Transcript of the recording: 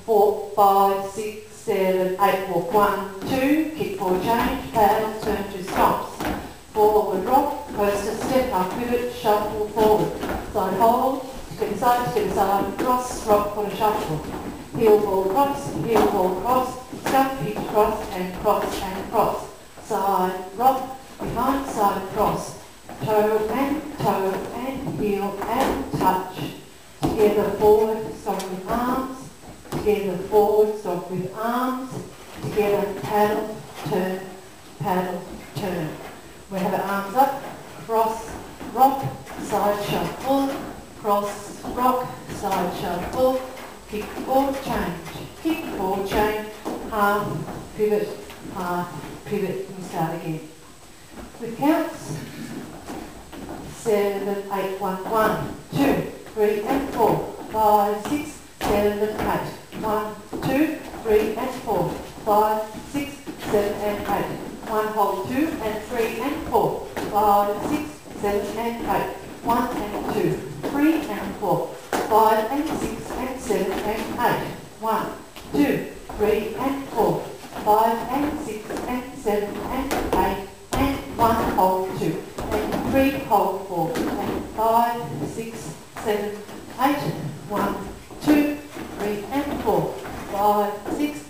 4, 5, 6, 7, 8, walk 1, 2, kick 4, change, paddle, turn 2 stomps. Forward rock, coaster, step up, pivot, shuffle, forward. Side hold, to the side, cross, rock, quarter, shuffle. Heel, ball, cross, stump, hitch, cross, and cross, and cross. Side, rock, behind, side, cross. Toe, and heel, and touch. Together, forward, stop with arms. Together, forward, stop with arms. Together, paddle, turn, we have our arms up, cross, rock, side shuffle, cross, rock, side shuffle, kick 4, change, half, pivot, and start again. With counts, 7, 8, 1, 1, 2, 3 and 4, 5, 6, 7 and 8, 1, 2, 3 and 4, 5, 6, 7 and 8. 1, hold 2 and 3 and 4, 5, 6, 7 and 8, 1 and 2, 3 and 4, 5 and 6 and 7 and 8, 1, 2, 3 and 4, 5 and 6 and 7 and 8, and 1, hold 2, and 3, hold 4, and 5, 6, 7, 8, 1, 2, 3 and 4, 5, 6,